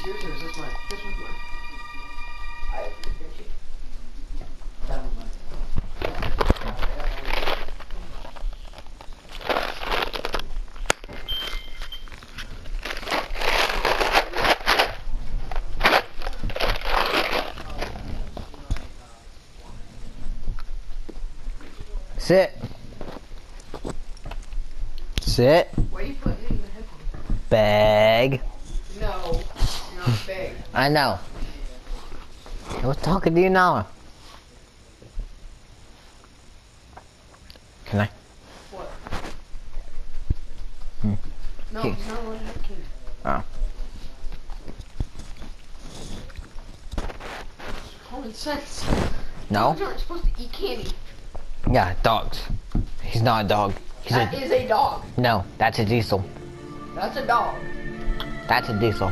yours or is this mine? This one's mine. I appreciate you. That one's mine. Sit. Sit. Why are you putting it in the headphones? Bag. No, you're not big. I know. I was talking to you now. Can I? What? No, Okay. he's not allowed to have candy. Oh. Common sense. No? Dogs aren't supposed to eat candy. Yeah, dogs. He's not a dog. He's That is a dog. No, that's a diesel. That's a dog. That's a diesel.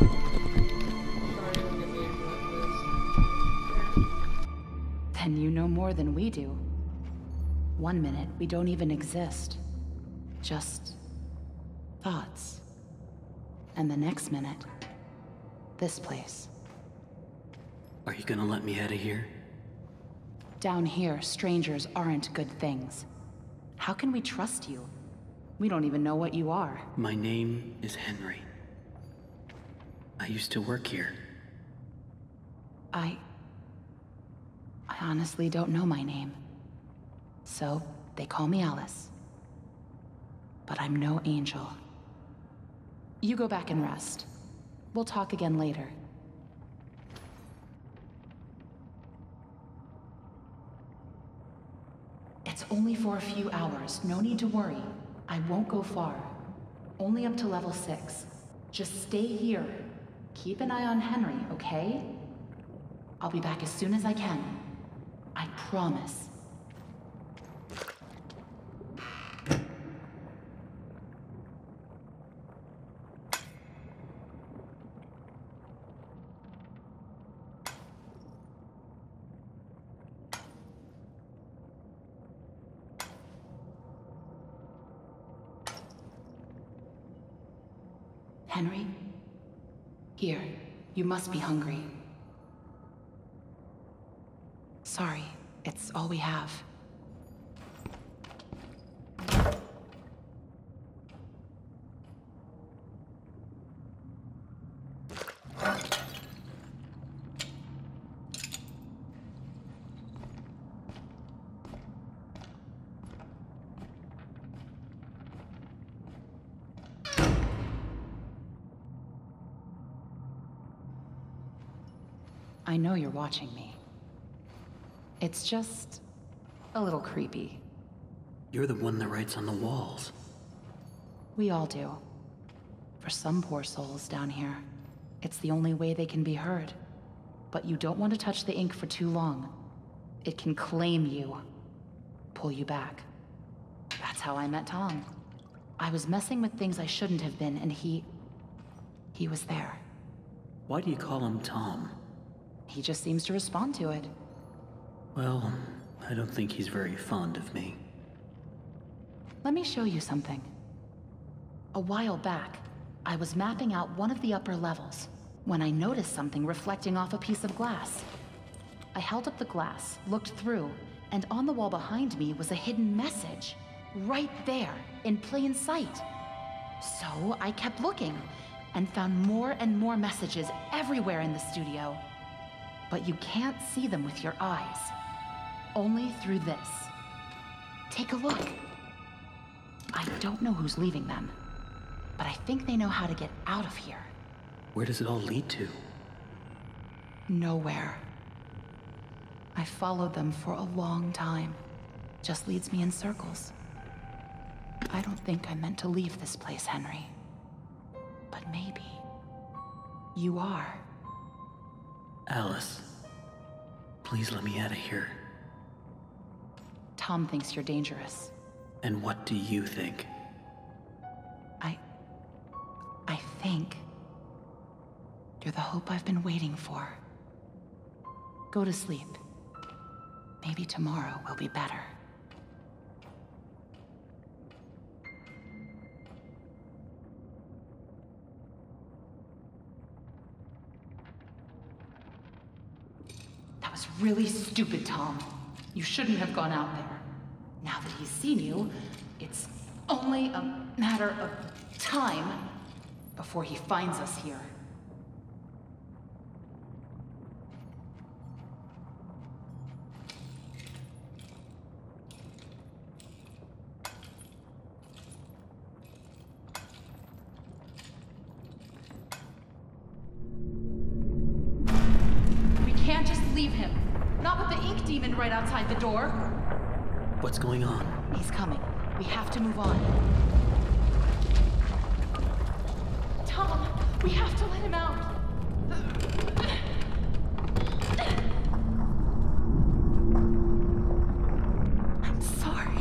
Then you know more than we do. 1 minute, we don't even exist. Just thoughts. And the next minute, this place. Are you gonna let me out of here? Down here, strangers aren't good things. How can we trust you? We don't even know what you are. My name is Henry. I used to work here. I honestly don't know my name. So, they call me Alice. But I'm no angel. You go back and rest. We'll talk again later. It's only for a few hours. No need to worry. I won't go far. Only up to level 6. Just stay here. Keep an eye on Henry, okay? I'll be back as soon as I can. I promise. Henry? Here, you must be hungry. Sorry, it's all we have. I know you're watching me. It's just a little creepy. You're the one that writes on the walls. We all do. For some poor souls down here, it's the only way they can be heard. But you don't want to touch the ink for too long. It can claim you, pull you back. That's how I met Tom. I was messing with things I shouldn't have been, and he was there. Why do you call him Tom? He just seems to respond to it. Well, I don't think he's very fond of me. Let me show you something. A while back, I was mapping out one of the upper levels when I noticed something reflecting off a piece of glass. I held up the glass, looked through, and on the wall behind me was a hidden message. Right there, in plain sight. So I kept looking, and found more and more messages everywhere in the studio. But you can't see them with your eyes. Only through this. Take a look. I don't know who's leaving them, but I think they know how to get out of here. Where does it all lead to? Nowhere. I followed them for a long time. Just leads me in circles. I don't think I meant to leave this place, Henry. But maybe you are. Alice, please let me out of here. Tom thinks you're dangerous. And what do you think? I think you're the hope I've been waiting for. Go to sleep. Maybe tomorrow will be better. was really stupid, Tom. You shouldn't have gone out there. Now that he's seen you, it's only a matter of time before he finds us here. We can't just leave him. Not with the ink demon right outside the door. What's going on? He's coming. We have to move on. Tom, we have to let him out. I'm sorry.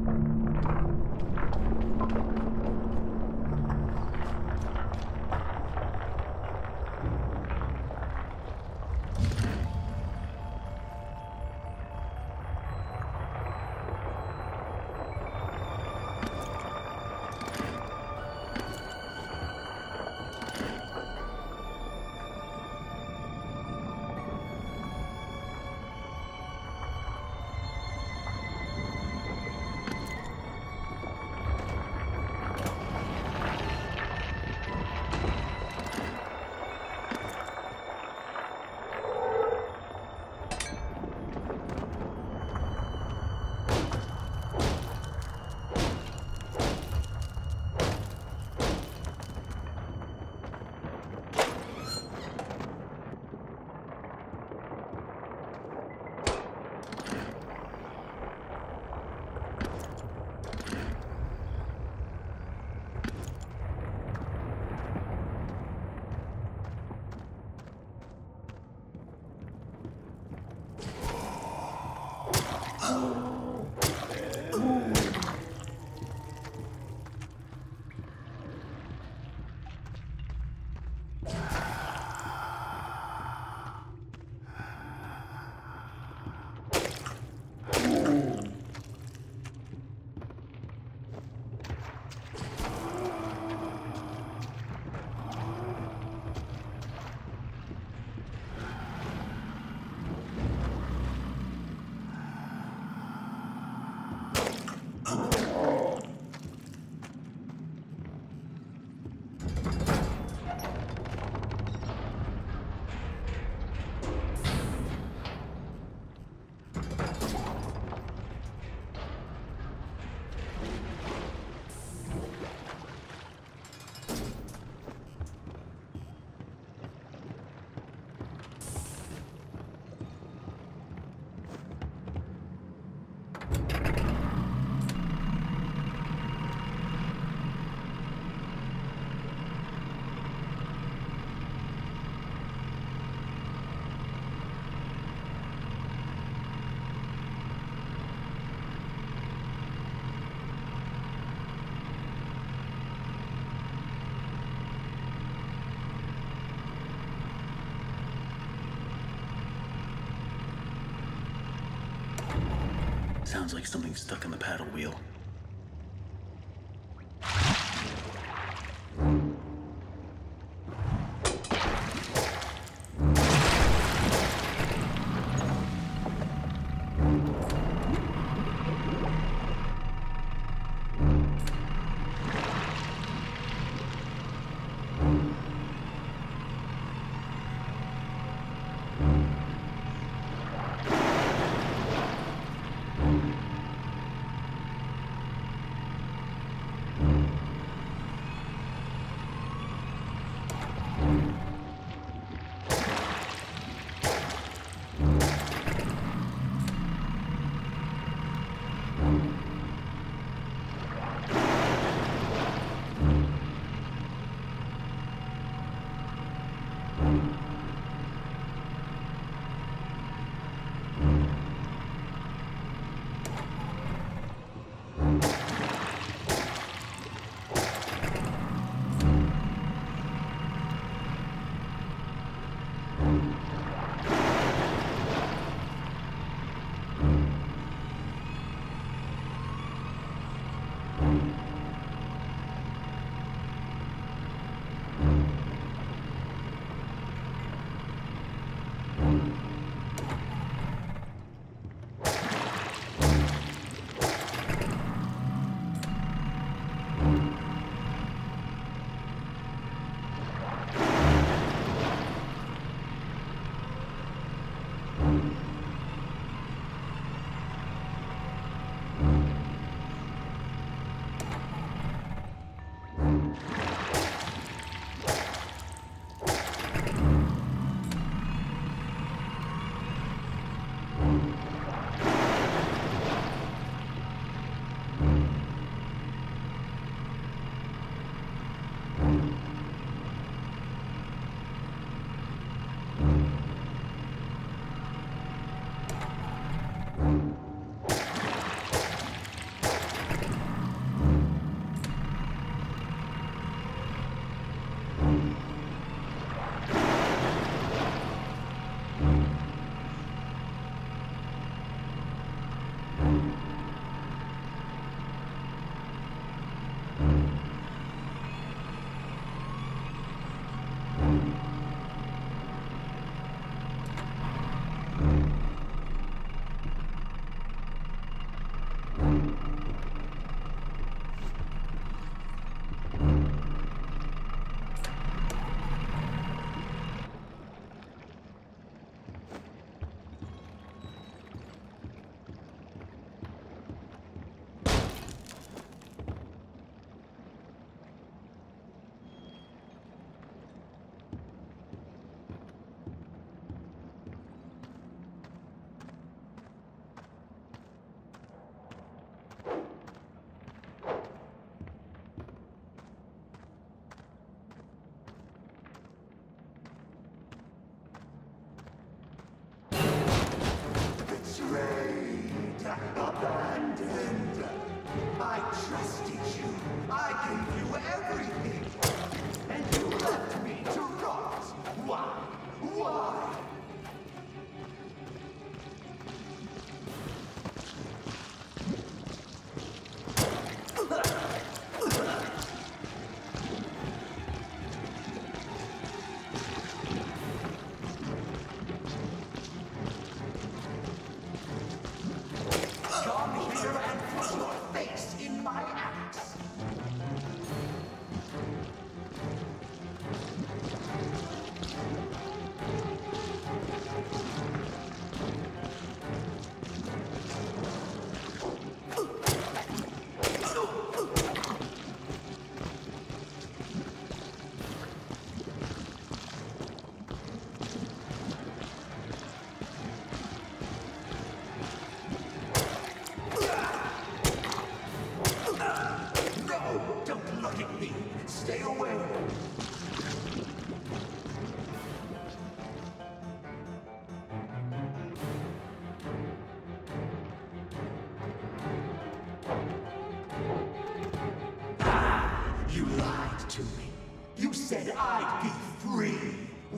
Sounds like something's stuck in the paddle wheel.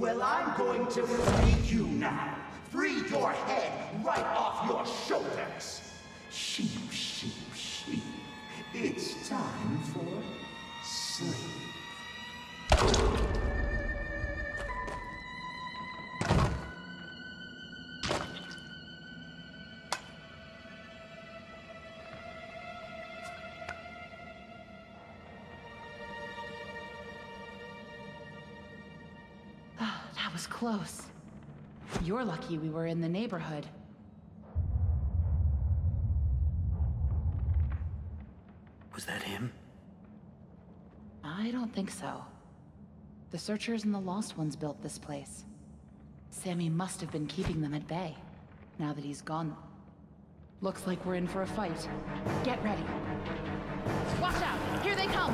Well, I'm going to free you now. Free your head right off your shoulders. Sheep, sheep, sheep. It's time for sleep. That was close. You're lucky we were in the neighborhood. Was that him? I don't think so. The Searchers and the Lost Ones built this place. Sammy must have been keeping them at bay, now that he's gone. Looks like we're in for a fight. Get ready. Watch out! Here they come!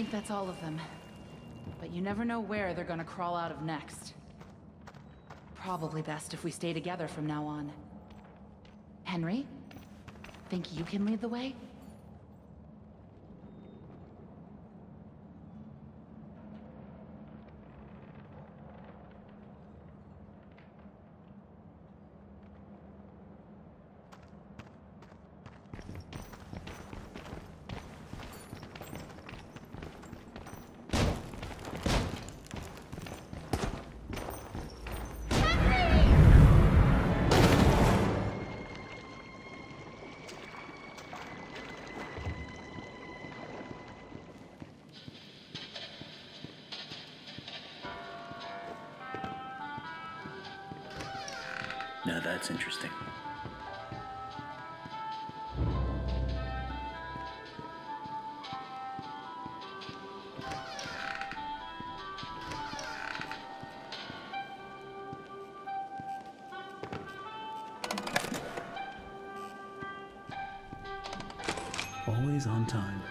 think that's all of them. But you never know where they're gonna crawl out of next. Probably best if we stay together from now on. Henry? Think you can lead the way? Now that's interesting. Always on time.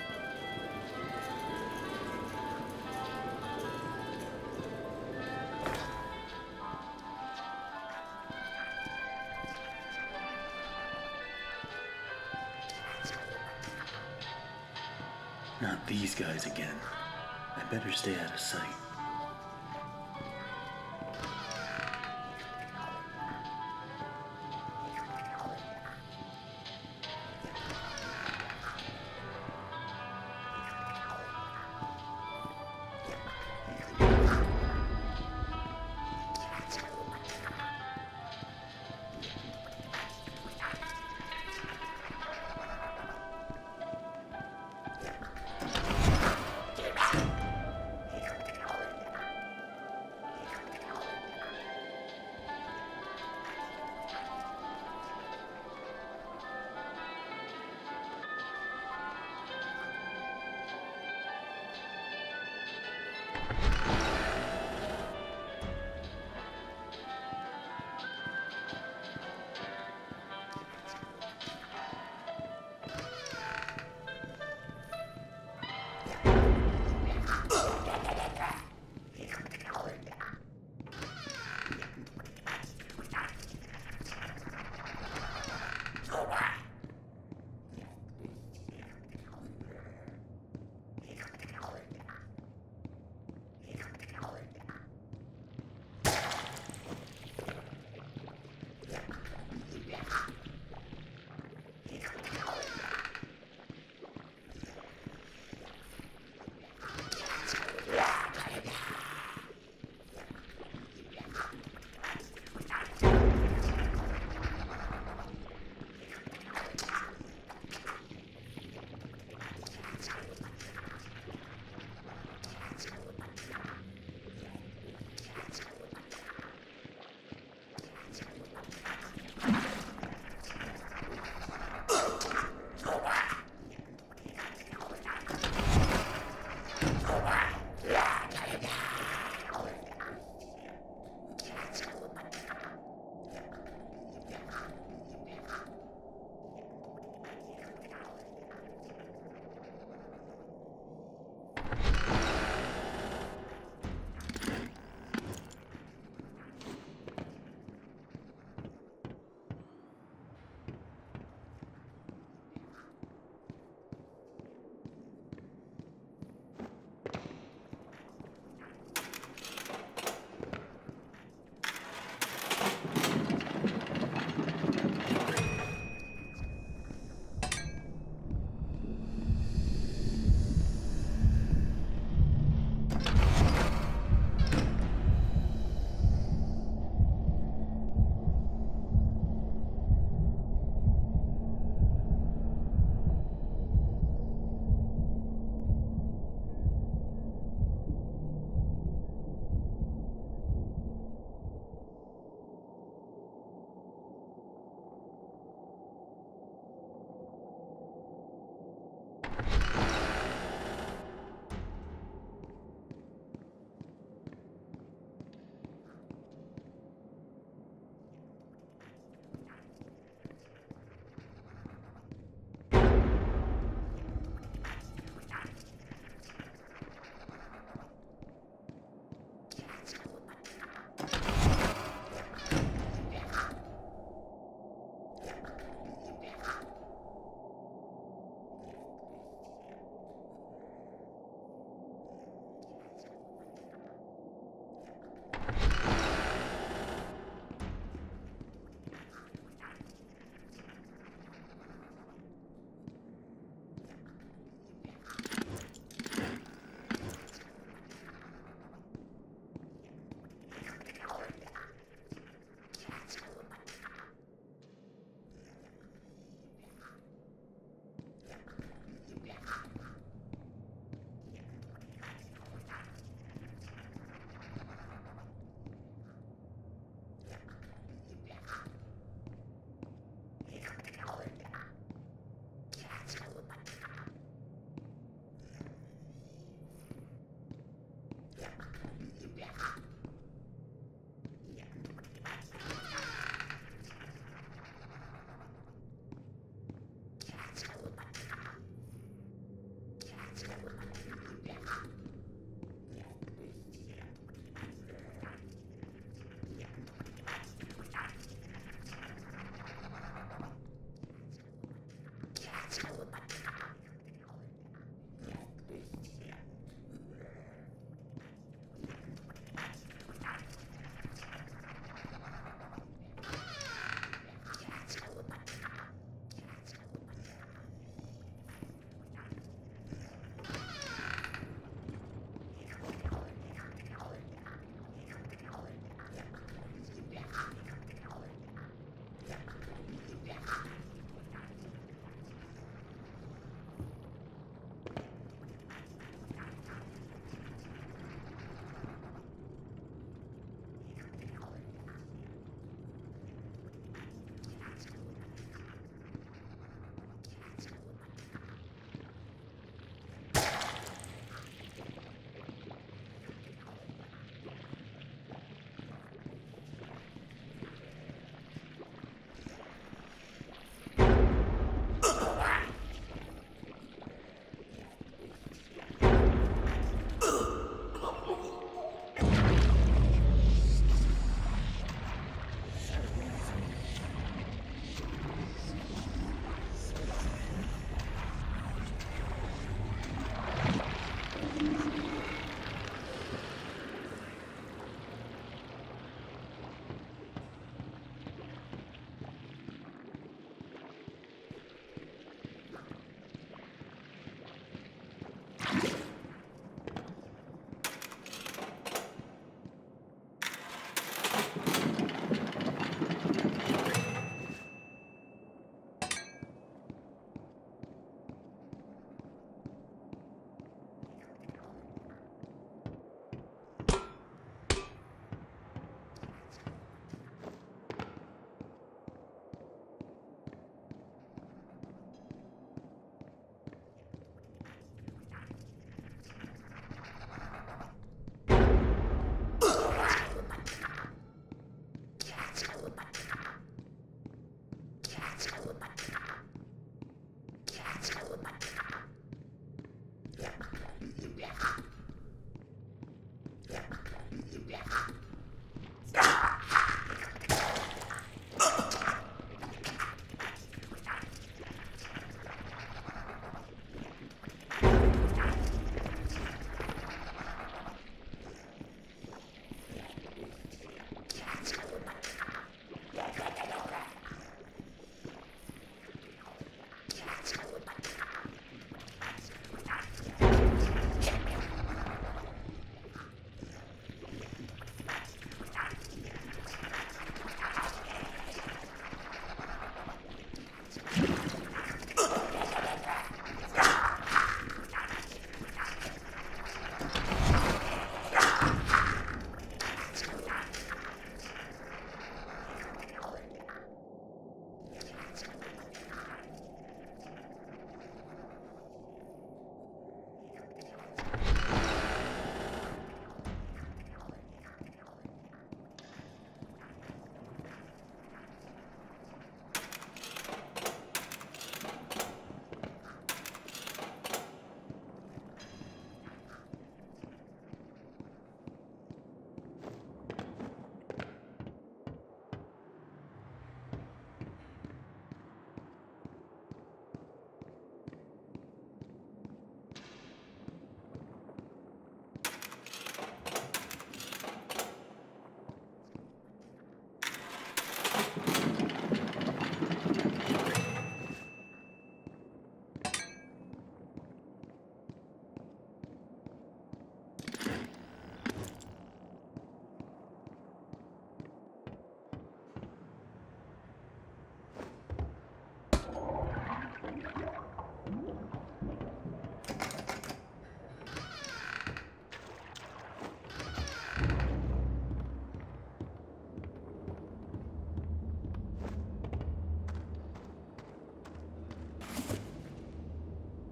Not these guys again. I better stay out of sight.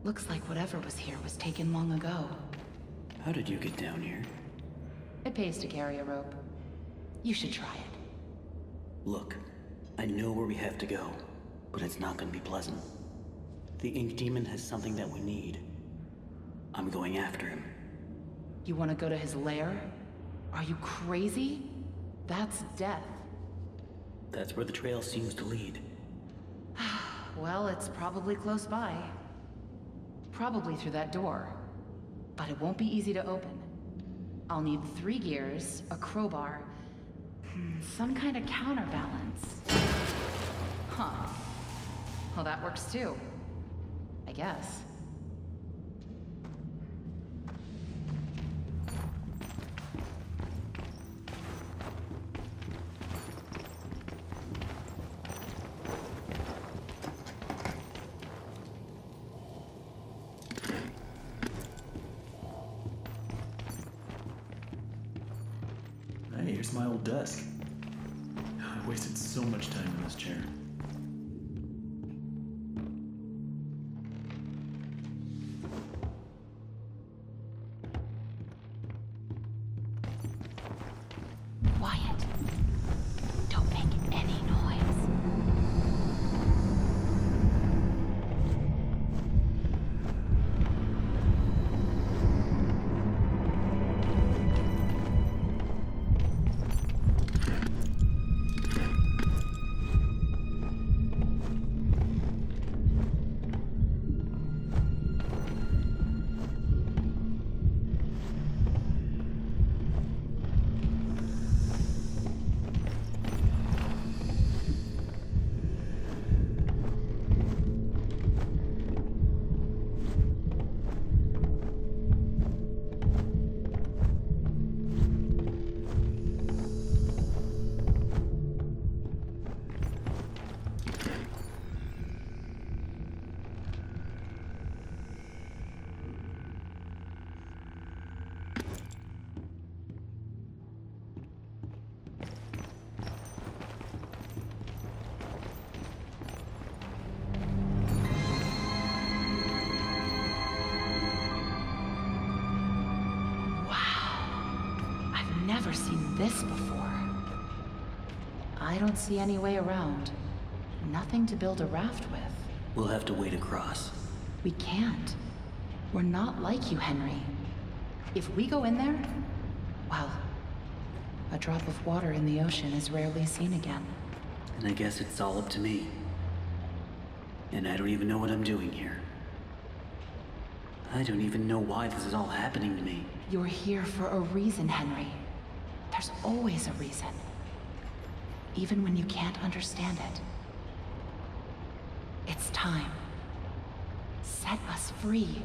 Looks like whatever was here was taken long ago. How did you get down here? It pays to carry a rope. You should try it. Look, I know where we have to go, but it's not gonna be pleasant. The Ink Demon has something that we need. I'm going after him. You want to go to his lair? Are you crazy? That's death. That's where the trail seems to lead. Well, it's probably close by. Probably through that door. But it won't be easy to open. I'll need 3 gears, a crowbar, some kind of counterbalance. Huh. Well, that works too. I guess. Hey, here's my old desk. I wasted so much time in this chair. Quiet. Don't make any noise. Never seen this before. I don't see any way around. Nothing to build a raft with. We'll have to wade across. We can't. We're not like you, Henry. If we go in there, well, a drop of water in the ocean is rarely seen again. And I guess it's all up to me. And I don't even know what I'm doing here. I don't even know why this is all happening to me. You're here for a reason, Henry. There's always a reason. Even when you can't understand it. It's time. Set us free.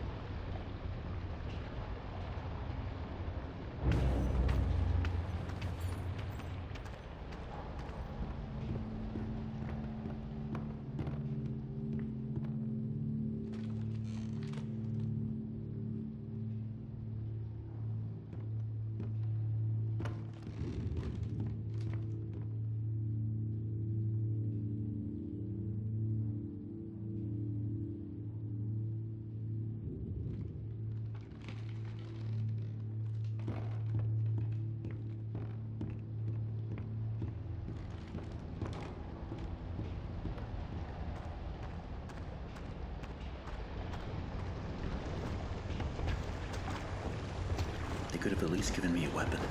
They could have at least given me a weapon.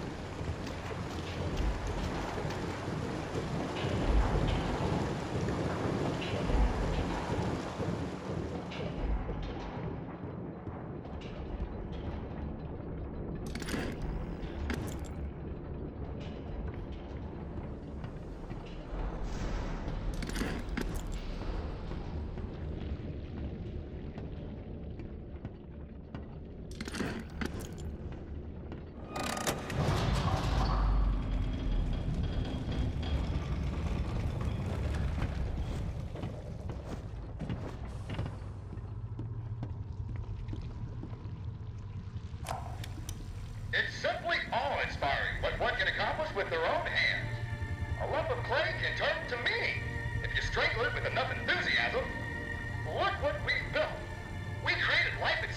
It's simply awe-inspiring what one can accomplish with their own hands. A lump of clay can turn to meaning if you strangle it with enough enthusiasm. Look what we've built.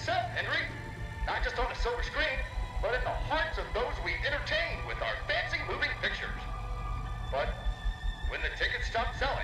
itself, Henry. Not just on a silver screen, but in the hearts of those we entertain with our fancy moving pictures. But when the tickets stop selling,